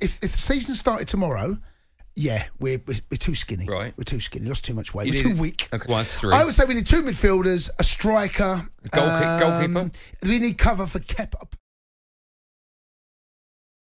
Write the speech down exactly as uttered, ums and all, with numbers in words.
if if the season started tomorrow, yeah, we're we're, we're too skinny. Right. We're too skinny. Lost too much weight. You we're need- too weak. Okay, one, three. I would say we need two midfielders, a striker, Goal- um, goalkeeper? We need cover for Kepa.